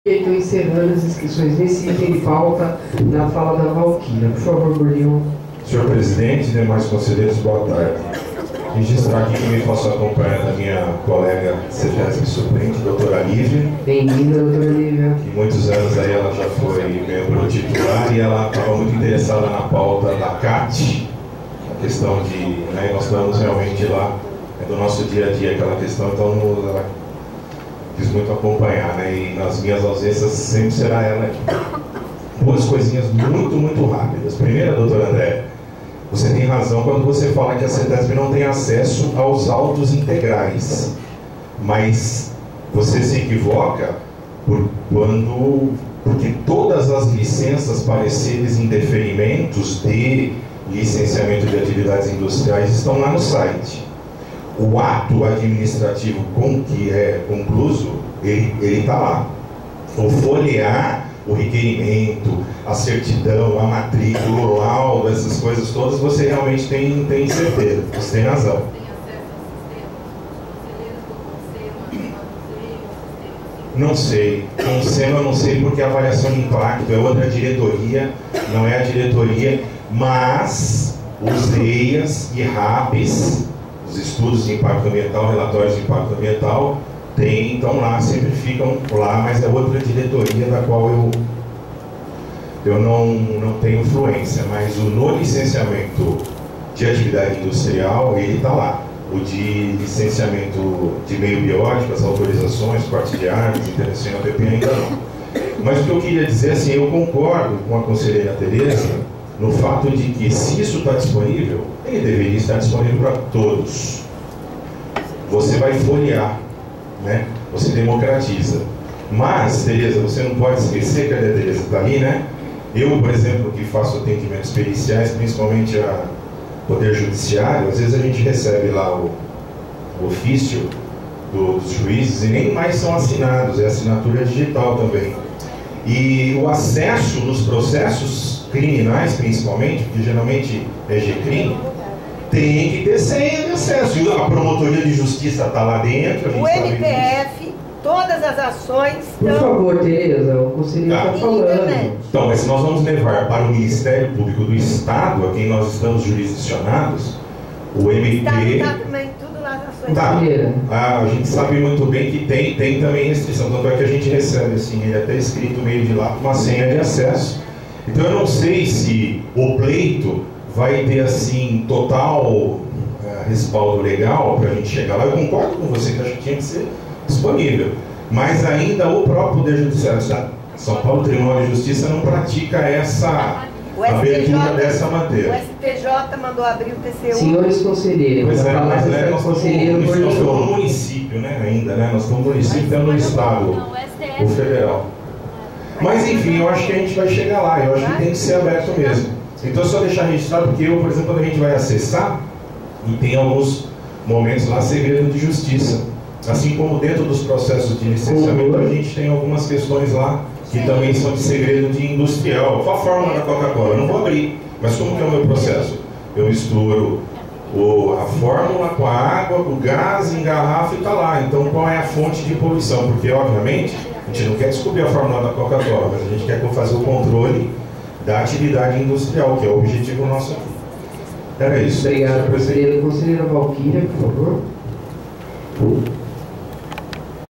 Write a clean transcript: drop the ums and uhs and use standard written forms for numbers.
Estou encerrando as inscrições nesse item de pauta na fala da Valquíria. Por favor, Gordinho. Senhor presidente e demais conselheiros, boa tarde. Registrar aqui que me posso acompanhar da minha colega CETESB suplente, doutora Lívia. Bem-vinda, doutora Lívia. Que muitos anos aí ela já foi membro titular e ela estava muito interessada na pauta da CAT, a questão de, né, nós estamos realmente lá, é do nosso dia a dia aquela questão, então ela quis muito acompanhar, né, e nas minhas ausências sempre será ela aqui. Duas coisinhas muito rápidas. Primeira, doutora André, você tem razão quando você fala que a CETESB não tem acesso aos autos integrais, mas você se equivoca porque todas as licenças, pareceres e indeferimentos de licenciamento de atividades industriais estão lá no site. O ato administrativo com que é concluso, ele está lá. O folhear, o requerimento, a certidão, a matrícula, o laudo, essas coisas todas, você realmente tem certeza, você tem razão. Não sei, com o SEMA eu não sei porque a avaliação de impacto é outra diretoria, não é a diretoria, mas os EIAs e RAPs, os estudos de impacto ambiental, relatórios de impacto ambiental, estão lá, sempre ficam lá, mas é outra diretoria da qual eu não tenho influência, mas no licenciamento de atividade industrial, ele está lá. O de licenciamento de meio biótico, as autorizações, corte de árvores, intervenção na PP ainda não. Mas o que eu queria dizer, assim, eu concordo com a conselheira Tereza no fato de que, se isso está disponível, ele deveria estar disponível para todos. Você vai folhear, né? Você democratiza. Mas, Tereza, você não pode esquecer, cadê a Tereza? Está ali, né? Eu, por exemplo, que faço atendimentos periciais, principalmente a Poder Judiciário, às vezes a gente recebe lá o ofício dos juízes e nem mais são assinados, é assinatura digital também. E o acesso nos processos criminais, principalmente, porque geralmente é GCRIM, tem que ter senha de acesso. E a promotoria de justiça está lá dentro. O NPF, todas as ações. Por favor, Tereza, o conselheiro está falando. Então, mas se nós vamos levar para o Ministério Público do Estado, a quem nós estamos jurisdicionados, o MP. Está também tudo lá nas ações. Tá. A gente sabe muito bem que tem também restrição. Tanto é que a gente recebe, assim, ele até escrito meio de lá, uma senha de acesso. Então eu não sei se o pleito vai ter, assim, total respaldo legal para a gente chegar lá. Eu concordo com você que acho que tinha que ser disponível. Mas ainda o próprio Poder Judiciário de São Paulo, Tribunal de Justiça, não pratica essa abertura dessa matéria. O STJ mandou abrir o TCU. Senhores conselheiros, pois é, mas nós estamos no por município, né, ainda, né? Nós estamos no município, estamos no estado, o federal. Mas enfim, eu acho que a gente vai chegar lá, eu acho que tem que ser aberto mesmo. Então só deixar registrado, porque eu, por exemplo, quando a gente vai acessar, e tem alguns momentos lá, segredo de justiça. Assim como dentro dos processos de licenciamento, a gente tem algumas questões lá que também são de segredo de industrial. Qual a fórmula da Coca-Cola? Eu não vou abrir, mas como que é o meu processo? Eu misturo a fórmula com a água, com o gás, engarrafo e está lá. Então qual é a fonte de poluição? Porque, obviamente, a gente não quer descobrir a fórmula da Coca-Cola, mas a gente quer fazer o controle da atividade industrial, que é o objetivo nosso aqui. Era isso. Obrigado, conselheiro. Conselheira Valquíria, por favor.